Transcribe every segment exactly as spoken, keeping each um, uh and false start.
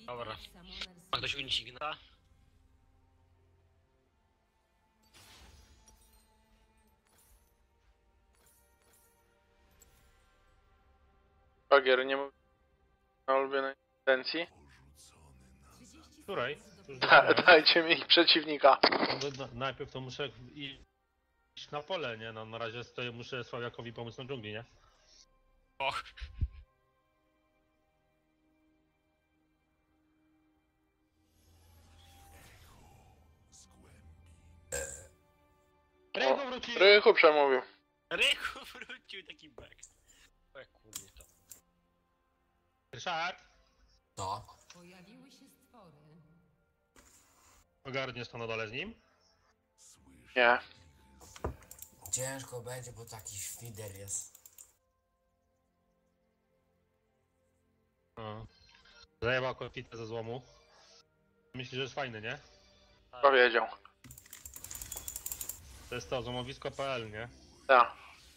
Dobra. Ma ktoś uniknęła? Bagier, nie mówię na ulubionej intencji. Której? Już Da, dokonałem. dajcie mi ich przeciwnika. No, no, najpierw to muszę iść na pole, nie? No, na razie stoję, muszę Sławiakowi pomóc na dżungli, nie? Och. Rychu wrócił! Rychu przemówił. Rychu wrócił taki bek. O jak kurde to. Ryszard! To? Pojawiły się stwory. Ogarniesz to na dole z nim? Nie. Ciężko będzie, bo taki świder jest. No. Zajebał kotwitę ze złomu. Myślisz, że jest fajny, nie? Powiedział. To jest to, złomowisko kropka p l, nie? Tak.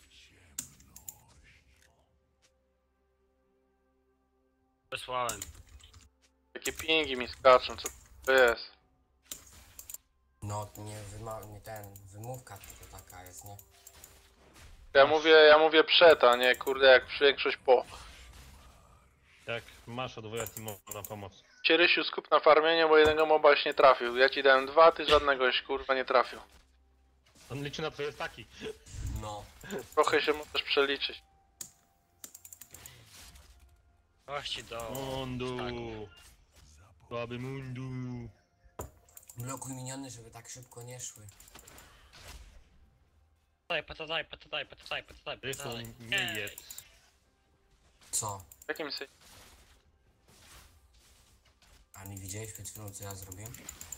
Wysłałem. Takie pingi mi skaczą, co to jest? No, nie, wyma nie ten, wymówka tylko taka jest, nie? Ja mówię, ja mówię przed, a nie kurde jak większość po. Jak masz odwołać teamu na pomoc. Cię Rysiu skup na farmienie, bo jednego moba już nie trafił. Ja ci dałem dwa, ty żadnegoś kurwa nie trafił. On liczy na twoje staki. No. Trochę się możesz przeliczyć. Chodźcie do... Mundu! Tak. Słaby mundu! Blokuj miniony, żeby tak szybko nie szły. Pataj, pataj, pataj, pataj, pataj, Rychu pataj. nie jedz. Co? W jakim sensie? A nie widziałeś przed chwilą, co ja zrobiłem?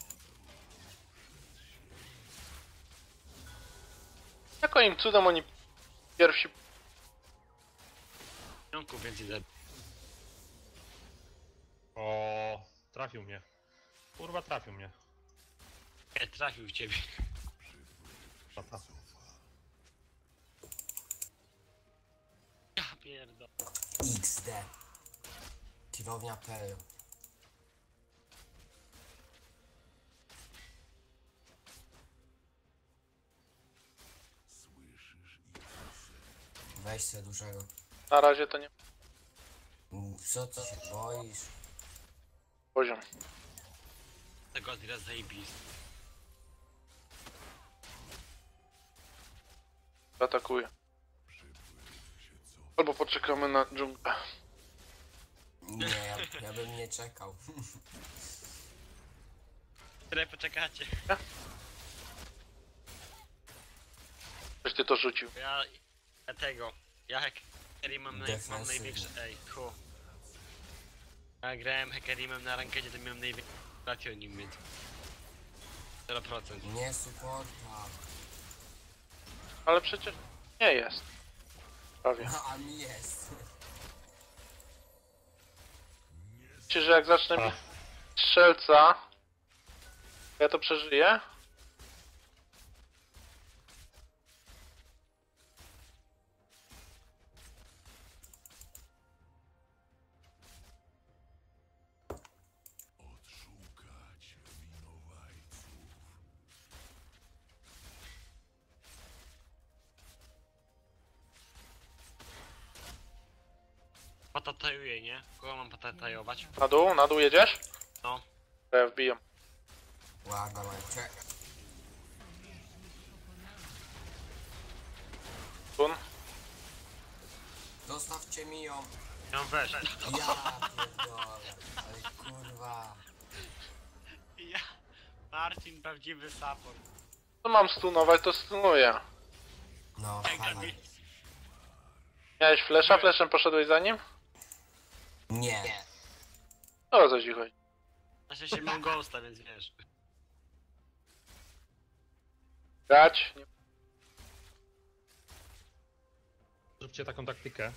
Jakim cudem oni pierwsi... Jąku więcej zabił. O, trafił mnie. Kurwa, trafił mnie. Nie, trafił w ciebie. Tata. Ja pierdolę. X D. Kierownia kropka p l. Weź se dużego. Na razie to nie Mm, Co ty się boisz? poziom. Tego Adira zajebisty. Atakuje. Albo poczekamy na dżunglę. Nie, ja, ja bym nie czekał. Tyle poczekacie. Ktoś ty to rzucił. Ja... Ja tego... Ja Hackerimem mam, naj, mam Defensywny. największe... Ej, ku. Ja grałem Hackerimem na rankedzie, to miałem największe ratio nim mieć. zero procent. Nie supporta. Ale przecież nie jest. Prawie. No, a mi jest. Myślisz, że jak zacznę A. bić strzelca, ja to przeżyję? Patatajuję, nie? Kogo mam patatajować? Na dół? Na dół jedziesz? No. To ja wbijam. Łaga, lecie. Tun. Zostawcie mi ją. Ja weź. Ja pierdolę. Ale kurwa. Ja... Marcin, prawdziwy support. Co mam stunować, to stunuję. No, Ej, fajnie. Gabi. Miałeś flesza? Fleszem poszedłeś za nim? Nie. No o co ci chodzi? Na szczęście mam ghosta, więc wiesz. Grać? Nie. Zróbcie taką taktykę.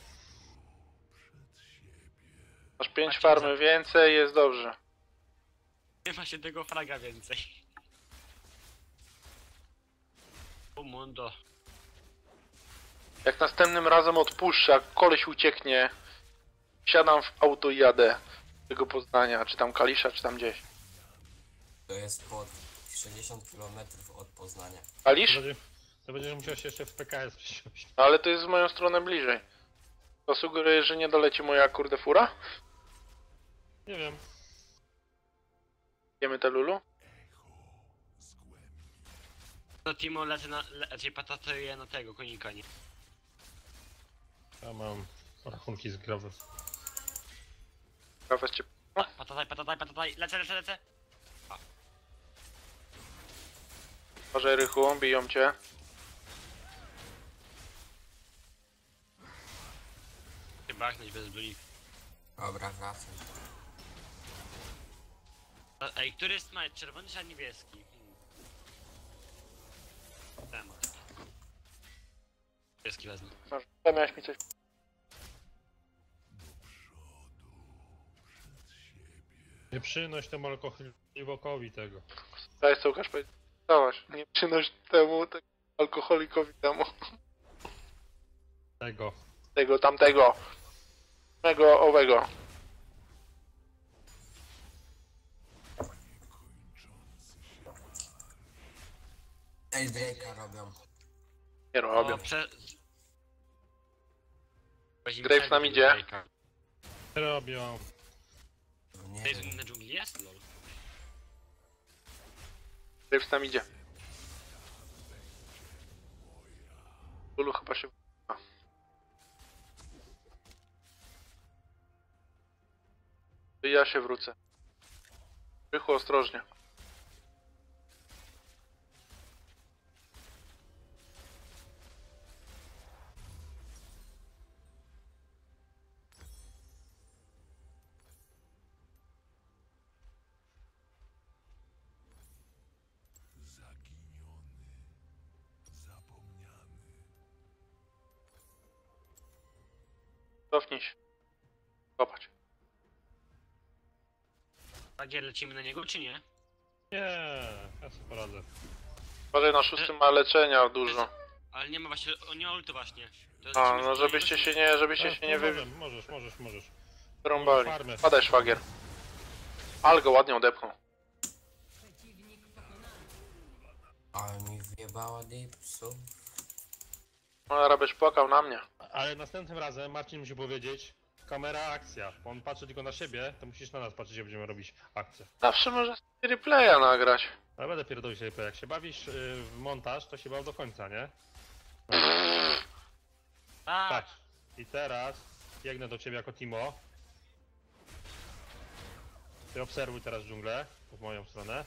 Masz pięć farmy więcej, jest dobrze. Nie ma się tego fraga więcej. O mundo. Jak następnym razem odpuszczę, jak koleś ucieknie, siadam w auto i jadę. tego Poznania, czy tam Kalisza, czy tam gdzieś. To jest pod sześćdziesiąt kilometrów od Poznania. To, Kalisz? będzie, to będziesz musiał się jeszcze w P K S przesiąść. No, ale to jest w moją stronę bliżej. To sugeruje, że nie doleci moja kurde fura? Nie wiem. Wiemy te Lulu? No Timo lecę na... Le, raczej patatuje na tego konika, nie? Ja mam rachunki z growy. Kawę cię... Pa, patataj, patataj, patataj, lecę, lecę, lecę! Może Rychu, biją cię. Się bachnąć bez broni. Dobra, wracam. A- Ej, który jest smite? Czerwony czy niebieski? Hmm. Temat. Niebieski wezmę. Masz, tam miałeś mi coś... Nie przynoś temu alkoholikowi tego. Daj co Łukasz powiedzieć. Dałaś. Nie przynoś temu, tego alkoholikowi temu. Tego. Tego, tamtego. Tego, owego. Ej, Drake'a robią. Nie robią. O, prze... Weź Graves nam przebić idzie. Drake'a. Robią. No nie Graves wiem. na dżungli jest? Lol. Graves tam idzie. Lulu chyba się... A. To ja się wrócę. Rychu, ostrożnie. Cofnij się. Popatrz. A gdzie lecimy na niego, czy nie? Nie, ja sobie poradzę. Uważaj, na szóstym ma leczenia dużo. Ale nie ma właśnie, on nie ma ultu właśnie. To A, lecimy no z- żebyście się nie, żebyście A, się nie wy... możesz, możesz, możesz, możesz. wyrąbali. farmę. Padaj, szwagier. Ale go ładnie odepchnął. Przeciwnik pokonany. Ale mi wyjebała dipsu. No, rabyś płakał na mnie. Ale następnym razem Marcin musi powiedzieć kamera, akcja. Bo on patrzy tylko na siebie, to musisz na nas patrzeć, jak będziemy robić akcję. Zawsze może replaya nagrać. Ale będę pierdolić sobie, jak się bawisz yy, w montaż, to się baw do końca, nie? A, Tak. I teraz biegnę do ciebie jako Timo. Ty obserwuj teraz dżunglę, w moją stronę.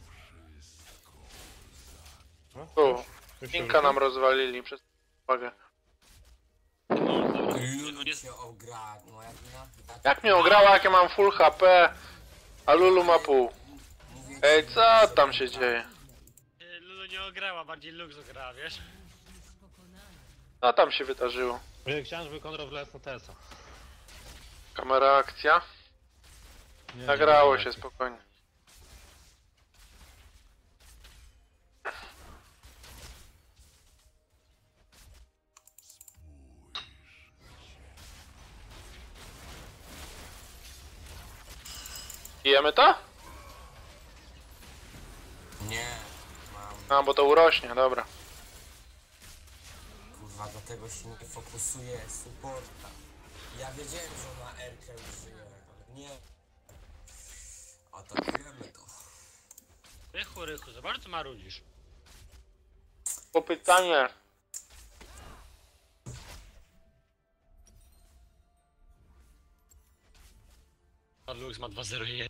No, Tu. już, już się Pinka ruszył. nam rozwalili przez uwagę. Lulu on jest... się ogra, no jak na... Jak mnie ograła, jak ja mam full H P, a Lulu ma pół. Mówię Ej, ci, co że tam to się tak. dzieje? y, Lulu nie ograła, bardziej Lux ograła, wiesz? Pokonany. Co tam się wydarzyło? Ja chciałem, żeby Konrad wlec na T S a. Kamera, akcja? Nie, nie Nagrało będzie się akcji. spokojnie. Pijemy to? Nie, mam... A, bo to urośnie, dobra. Kurwa, dlatego się nie fokusuje supporta. Ja wiedziałem, że na R-kę użyję, ale nie. Atakujemy to. Rychu, rychu, zobacz co marudzisz. Po pytanie. A Lux ma dwa zero jeden.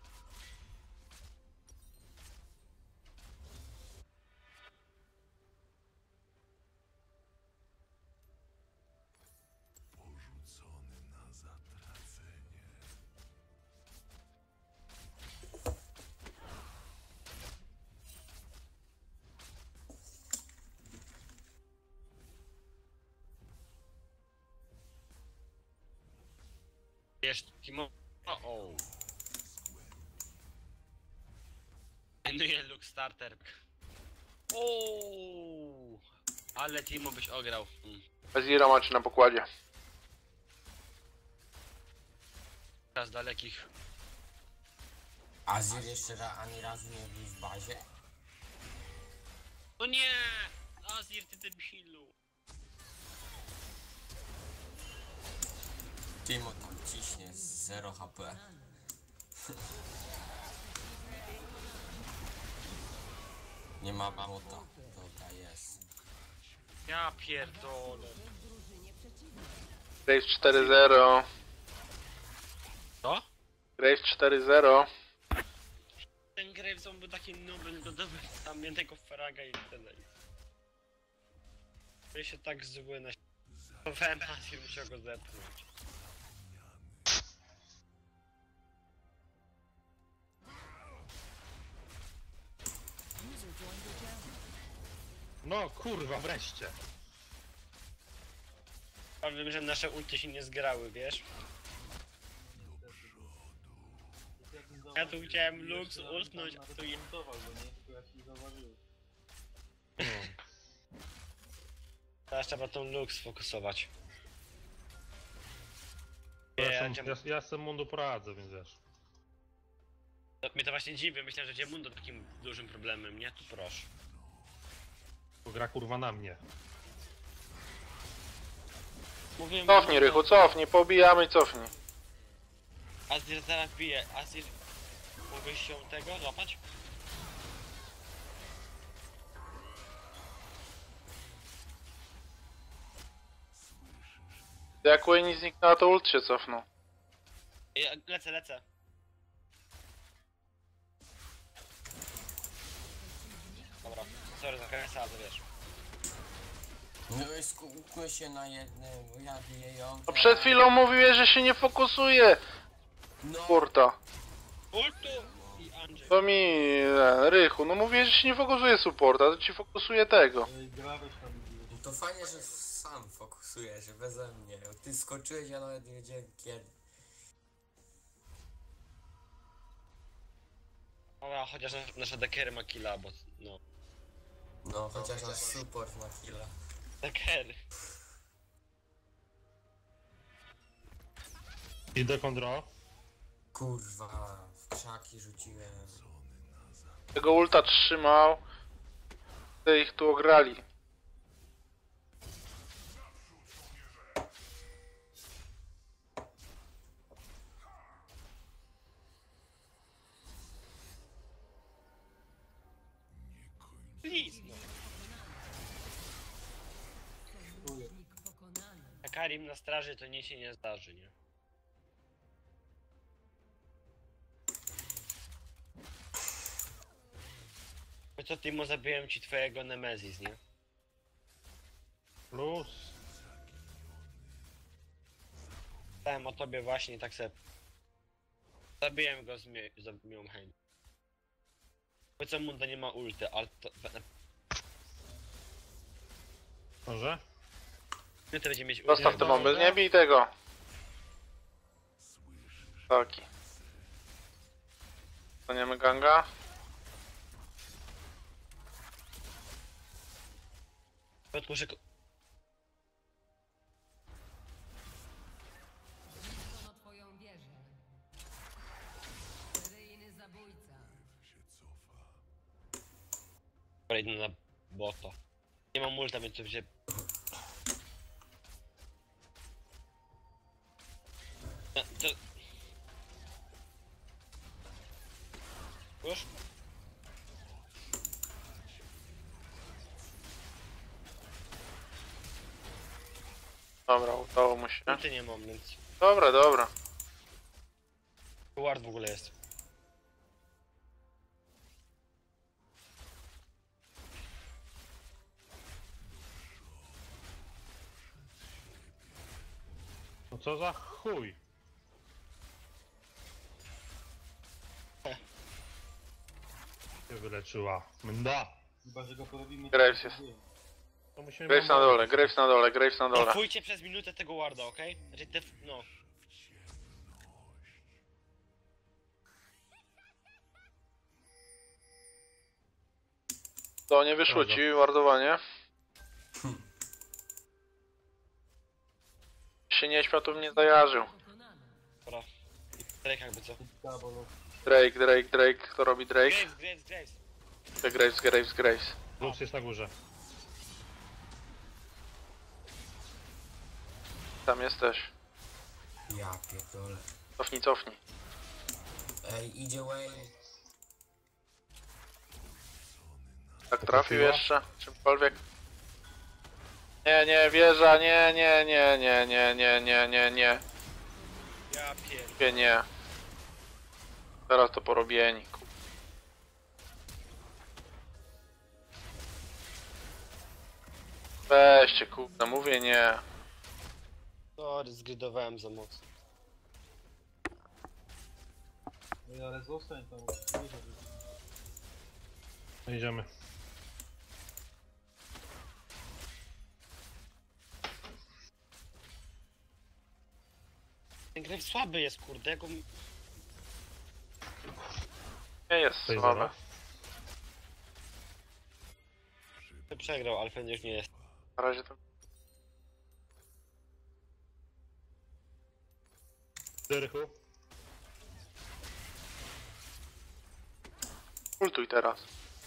Wiesz, Timo... O, o. Enduje Lux starter. Ooo. Ale Timo byś ograł. Hmm. Azira macie na pokładzie. Teraz dalekich. Azir jeszcze ra, ani razu nie był w bazie? No nie! Azir, ty debilu. Timo tam ciśnie z zero H P. Nie ma bota. Dobra, jest. Ja pierdolę. Graves cztery zero. Co? Graves cztery zero. Ten Graves on był taki nubem, dodawał tam jednego fraga i tyle. Ja się tak zły na... Powiem, Azir musiał go zepchnąć. No kurwa, wreszcie. Powiem, że nasze ulty się nie zgrały, wiesz? Ja tu chciałem Lux ultnąć, a tu je... Teraz trzeba tą Lux fokusować. Ja, Ja, jestem, ja, ja, ja jestem mundu poradzę, więc wiesz. to, mnie to właśnie dziwi, myślałem, że Dziemundo takim dużym problemem, nie? Tu proszę. Bo gra kurwa na mnie. Mówiłem, Cofnij, Rychu, cofnij, pobijamy i cofnij. Azir zaraz bije, Azir... Mogłeś się tego złapać? Jak Wayne zniknęła, to ult się cofnął. Ja lecę, lecę. Dobra, sorry za kresę, ale wiesz. No i skupmy się na jednym, bo ja biję ją. No przed chwilą mówiłeś, że się nie fokusuje. No, Kurta. Ultu! I Andrzej. To mi... e, Rychu, no mówiłeś, że się nie fokusuje supporta, to ci fokusuje tego. to fajnie, że sam fokusujesz, beze mnie. Ty skoczyłeś, ja nawet nie wiedziałem kiedy. Dobra, chociaż nasza, nasza dekery ma killa, bo... no. No, chociaż nasz support na chwilę. Dekery. Idę kondro. Kurwa, w krzaki rzuciłem. Tego ulta trzymał. Ty ich tu ograli. Please, no. Sojusznik pokonany. A Karim na straży to nic się nie zdarzy, nie? Po co Timo, zabiłem ci twojego Nemezis, nie? Plus. Pytałem o tobie właśnie i tak se... Zabiłem go z, mi z miłą chęcią. Po co Munda nie ma ulty, ale to... Może? My to będzie mieć ulty. Zostaw te bomby, nie bij tego. Taki. Staniemy ganga. Muszę... ko- Zniszczono twoją wieżę. Seryjny zabójca. Kolejny na boto. Nie mam ulta, więc to będzie... No, to... Już? Dobra, udało mu się. Ulty nie mam, więc... Dobra, dobra. Ward w ogóle jest. No co za chuj. Się wyleczyła. Mda. Graves jest. To musimy Graves na dole, Graves na dole, Graves na dole. Trafujcie przez minutę tego warda, okej? Znaczy te... no. To nie wyszło ci, wardowanie. Się nie śmiał, to mnie zajarzył. Pokonany. Dobra. Trek jakby co. Drake, Drake, Drake. Kto robi Drake? Graves, Graves, Graves. Graves, Graves, Graves. Lux jest na górze. Tam jesteś. Ja pierdolę. Cofnij, cofnij. Ej, idzie Wayne. Tak trafił trafiła? jeszcze? Czymkolwiek? Nie, nie, wieża, nie, nie, nie, nie, nie, nie, nie, nie, nie. Ja pierd... Nie, nie. Teraz to porobieni. ku- Weźcie, kurde, mówię nie. Sorry, zgridowałem za mocno. No ale zostań tam. Nie wiem. No idziemy. Ten Graves słaby jest, kurde, jak on... Nie jest Coś słabe. zero. przegrał, ale pewnie już nie jest. Na razie to... Dyrchu. Ultuj teraz.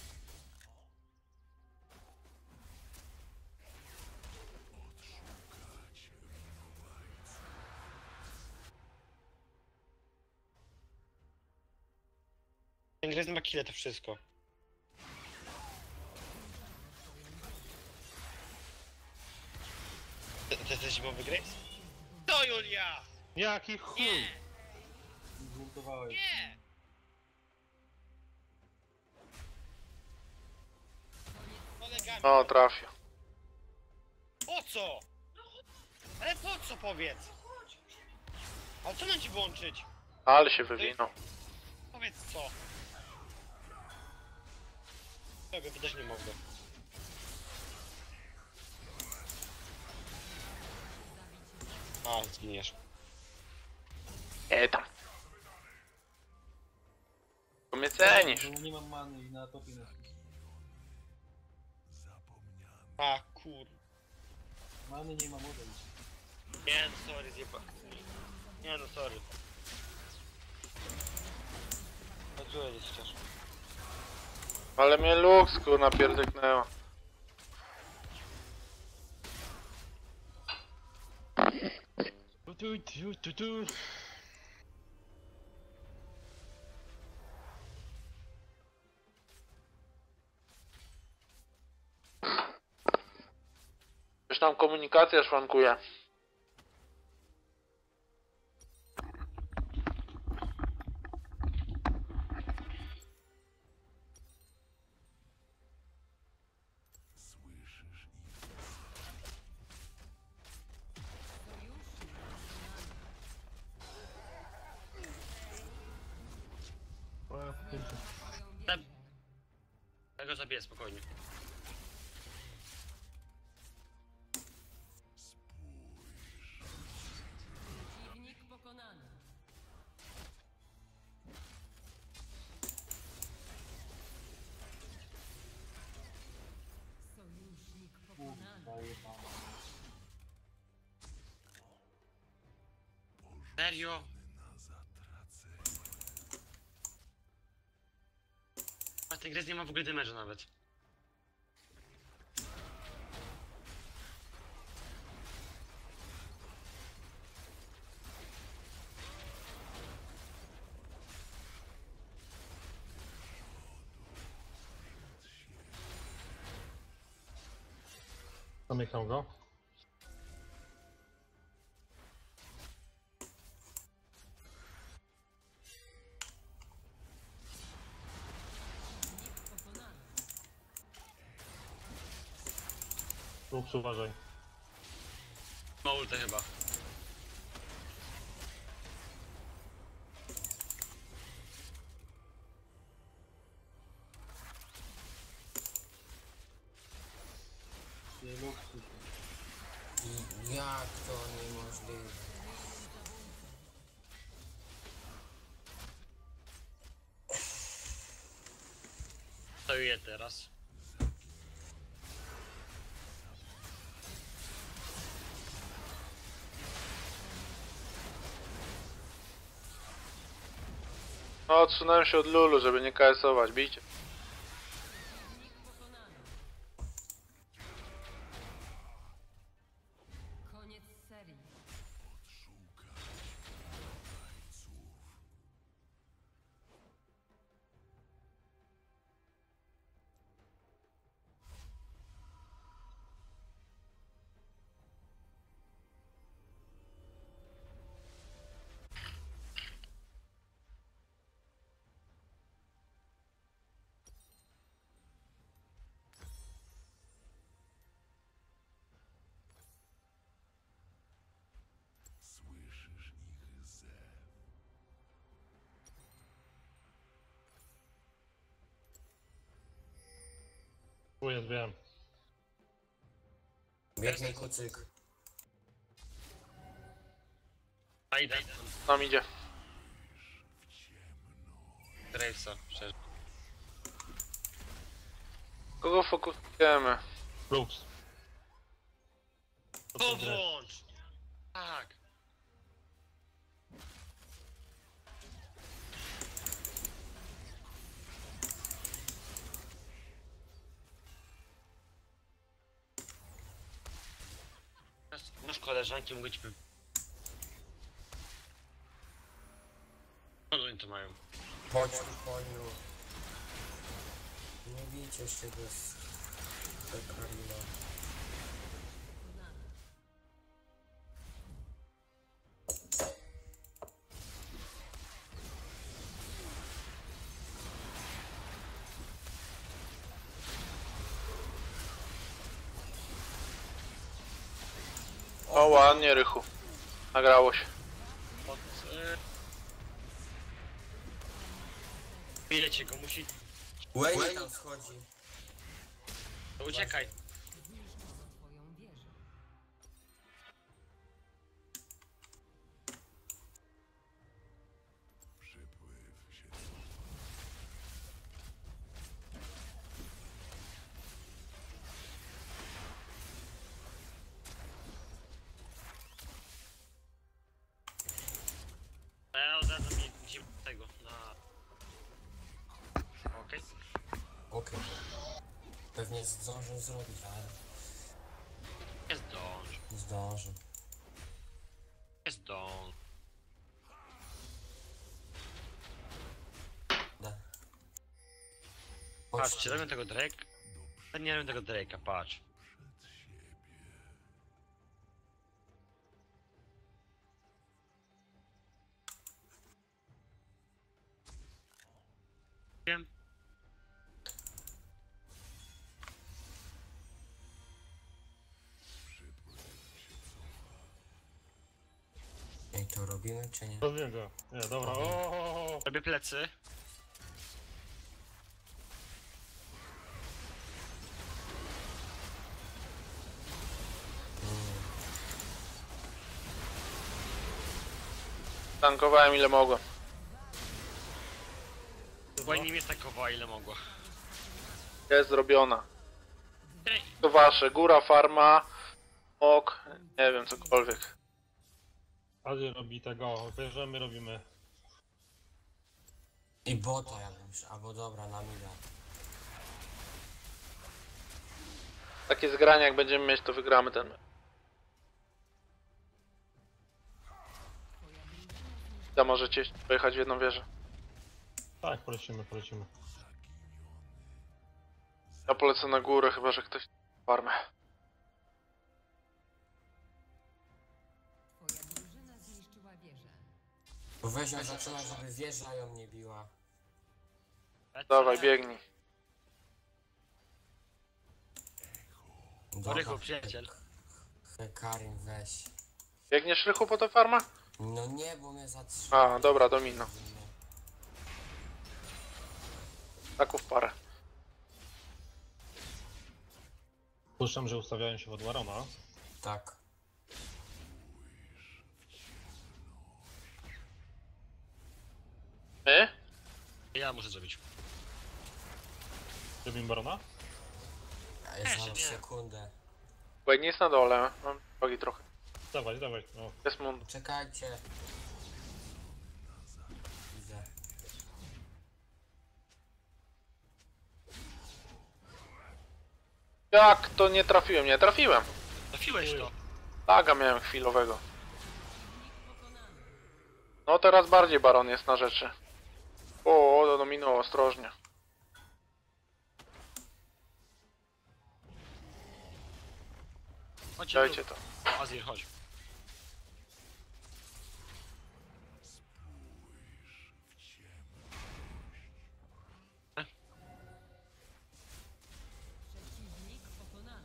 Ten Graves ma kile, to wszystko. To, to jesteś zimowy Graves? To Julia! Jaki chuj! Nie! Zmontowałeś. Nie! Kolegami. O, trafił. Po co? Ale po co, powiedz? Ale co mam ci włączyć? Ale się wywinął. Powiedz co? Tego też nie mogę. A, zginiesz. Nie tam. Bo mnie cenisz. Bo nie mam many i na topie na A, kur... Many nie mam odejść. Nie no, sorry, zjeba. Nie no, sorry. Pracuję gdzieś też. Ale mnie Lux kurna pierdyknęła. Tu, tu, tu, tu, tu. Już tam komunikacja szwankuje. Zab... Ja go zabiję spokojnie. Przeciwnik pokonany. Sojusznik pokonany. Kurwa jebana. Serio? A ten Graves nie ma w ogóle damage'a nawet. Zamykam go. Pokonany. Lux, uważaj. Ma ultę chyba. Nie luksu. I jak to niemożliwe? Stoję teraz. No, odsunąłem się od Lulu, żeby nie K S-ować. Bijcie. Przeciwnik pokonany. Koniec serii. Tu jest, wiem. Biegnie kucyk. A idę. Tam idzie. Gravesa, przecież. Kogo fokusujemy? Lux. To włącz! Tak. Masz koleżanki, mogę ci... by- Co oni to mają? Chodź tu, koniu. Nie bijcie się bez... Karina. O, ładnie, Rychu. Nagrało się. Od... Y... Bijecie go, musi... Wayne tam schodzi. To uciekaj. Zniszczono twoją wieżę. A ja od razu mi musimy tego, na... Okej. Okej. Pewnie zdążę zrobić, ale Nie zdąż, nie zdążę. nie zdąż. Da. Patrzcie, robię tego Drake. Ja nie robię tego Drake'a, patrz. Wiem. Ej, to robimy czy nie? Rozumiem go. Nie, dobra. O, o, o, o. Robię plecy. Tankowałem ile mogłem. Wayne mnie takowała ile mogła. Jest zrobiona. To wasze. Góra, farma, ok, nie wiem, cokolwiek. Adi robi tego. Wiesz, my robimy. I bota jakbym już, albo dobra, na mida. Takie zgrania jak będziemy mieć, to wygramy ten mecz. Ja możecie pojechać w jedną wieżę. Tak, polecimy, polecimy. Ja polecę na górę, chyba że ktoś farmę. Twoja drużyna zniszczyła wieżę. Bo weź ją zaczyna, żeby wieża ją nie biła. Dawaj, biegnij. Dobra. Rychu, przyjaciel. Hekarim, weź. Biegniesz, Rychu, po tę farmę? No nie, bo mnie zatrzyma. A, dobra, domino. Taków parę. Puszczam, że ustawiają się od Warona. Tak. My? Ja muszę zrobić. Robimy Barona? A jest Też za nie. sekundę. Wait, nie jest na dole. Mam drogi trochę. Dawaj, dawaj. No. Jest mund. Czekajcie. Widzę. Jak to nie trafiłem? Nie trafiłem. Trafiłeś to. Laga miałem chwilowego. No teraz bardziej baron jest na rzeczy. O, to minęło, ostrożnie. Chodź, Dajcie to. Azir, chodź. Przeciwnik pokonany.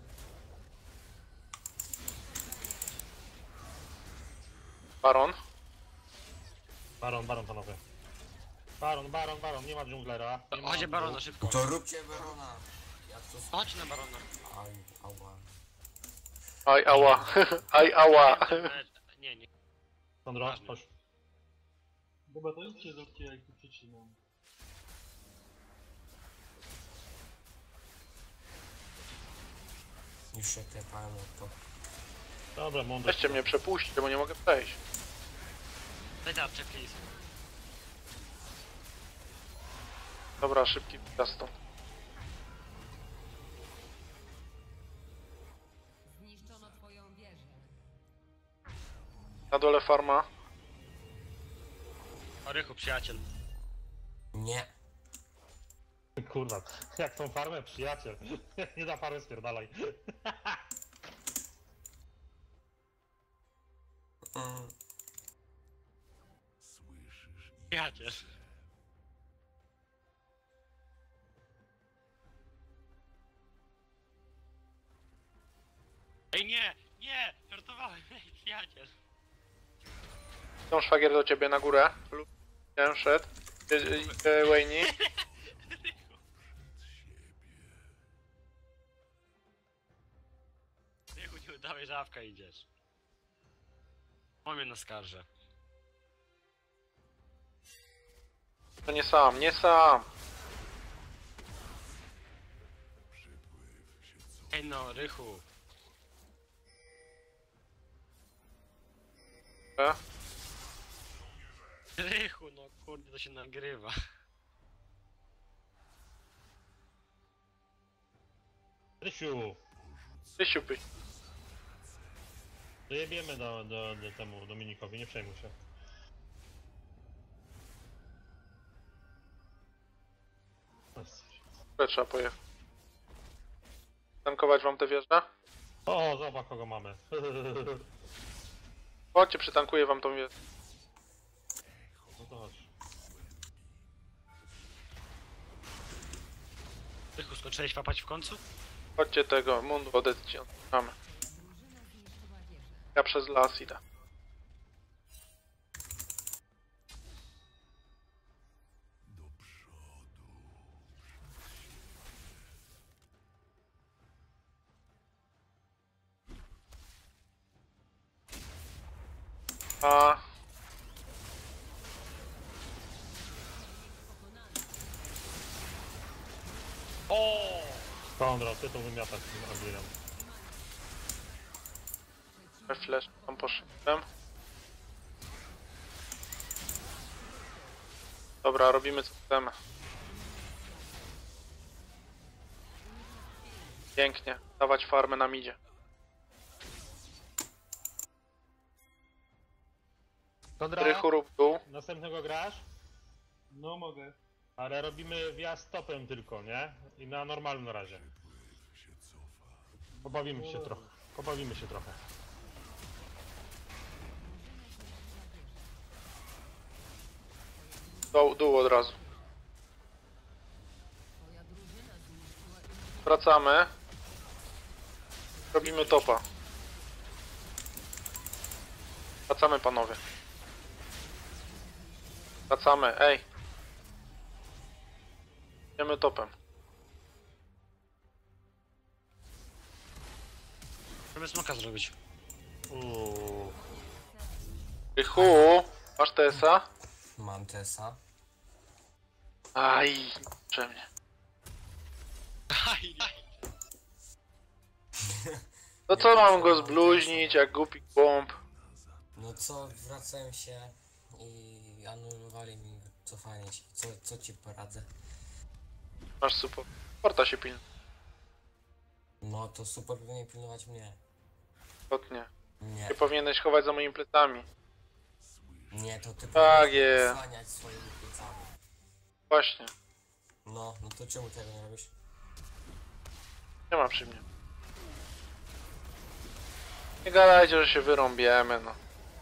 Baron. Baron, baron panowie. Baron, baron, baron, nie ma dżunglera. Nie ma Chodź barona szybko. To róbcie Barona. Jak to... s- Chodź na barona. Aj, ała. Aj, ała. Aj, ała. Nie, nie. Sandro, Ważne. chodź. Dobra, to idźcie, zróbcie, jak tu przytrzymam. Już się klepałem od to. Dobra, mądre. Weźcie mnie, przepuśćcie, bo nie mogę przejść. Daj tarczę, please. Dobra, szybki wjazd stąd. Zniszczono twoją wieżę. Na dole farma. O, Rychu, przyjaciel. Nie. Kurwa, jak tą farmę, przyjaciel. Nie da farmy, spierdalaj. Mm. Przyjaciel. Ej, nie! Nie! Żartowałem, ej, przyjaciel. Tą szwagier do ciebie na górę. Wiem, szedł. E, e, Wayne. Rychu, nie udałeś, żabka idziesz. Mamy na skarże. To nie sam, nie sam. Ej no, Rychu. E? Rychu, no kurde, to się nagrywa. Rysiu, Tysiu pyś. dojebiemy do, do, do temu Dominikowi, nie przejmuj się. Które trzeba pojechać. Tankować wam tę wieżę? O, zobacz kogo mamy. Chodźcie, przytankuję wam tą wieżę. No to chodź. Rychu, skończyłeś papać w końcu? Chodźcie tego, mundu odejdźcie. Mamy. Drużyna zniszczyła wieżę. Ja przez las idę. A O! Kondro, ty to wymiatasz tym Azirem. flash tam poszedłem. Dobra, robimy co chcemy. Pięknie, dawać farmę na midzie. Kondra, Rychu rób dół. następnego grasz? No mogę. Ale robimy wjazd topem tylko, nie? I na normalnym razie. Pobawimy się trochę. Pobawimy się trochę. Dół, dół od razu. Twoja drużyna zniszczyła inhibitor. Wracamy. Robimy topa. Wracamy panowie. Wracamy, ej. Idziemy topem. Żeby smoka zrobić. Uuu. Rychu, masz T S a? Mam Tesa. Aj, prze mnie. Aj, aj. No co mam go zbluźnić jak głupi bomb? No co, wracałem się i anulowali mi cofanie się. Co, co ci poradzę? Masz super. Porta się pilna. No to super powinien pilnować mnie. Istotnie. Nie, Nie powinieneś chować za moimi plecami. nie, to ty Tak powinieneś jest. osłaniać swoimi plecami. Właśnie. No, no to czemu tego nie robisz? Nie ma przy mnie. Nie gadajcie, że się wyrąbiemy, no.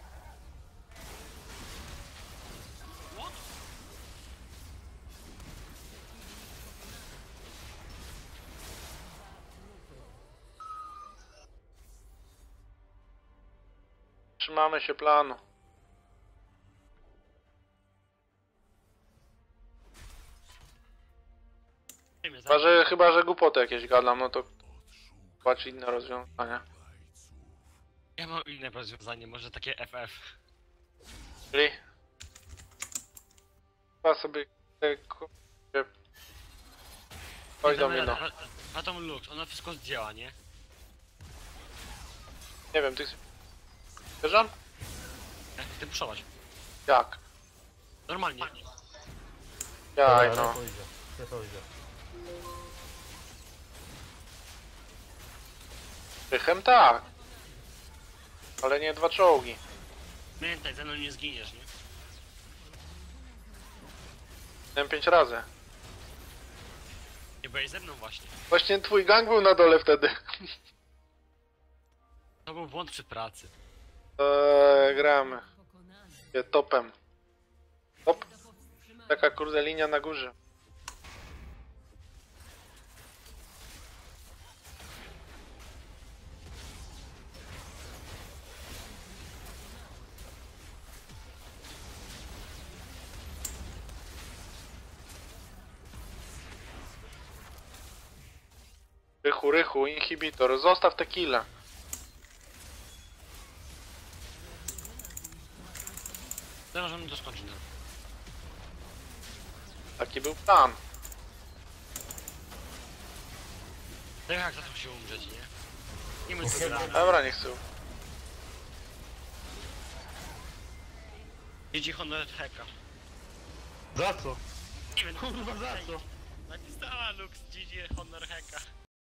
Trzymamy się planu. Nie wiem, Chyba, że, chyba, że głupoty jakieś gadam, no to płacz inne rozwiązania. Ja mam inne rozwiązanie, może takie F F. Czyli? Chyba sobie... Chodź do mnie, no. Atom Lux, ona wszystko zdziała, nie? Nie wiem, ty... Wierzam? Jak ty puszować? Jak? Normalnie. Jaj, Dobra, no. to idzie. Nie to idzie. Rychem tak. Ale nie dwa czołgi. Pamiętaj, ze mną nie zginiesz, nie? Miałem pięć razy. Nie byłeś ze mną właśnie. Właśnie twój gang był na dole wtedy. To był błąd przy pracy. Eee, gramy. Pokonany. Je topem. Top. Do powstrzymania. Taka kurde linia na górze. Rychu, rychu, inhibitor. Zostaw te kile. Teraz możemy to skończyć. No. Taki był plan. Tak jak zaczął się umrzeć, nie? Nie my to gramy. Dobra, nie chcę. Jedzie Honor Heka. Za co? Nie wiem, Kurwa, za co? napisała Lux, G G Honor Heka.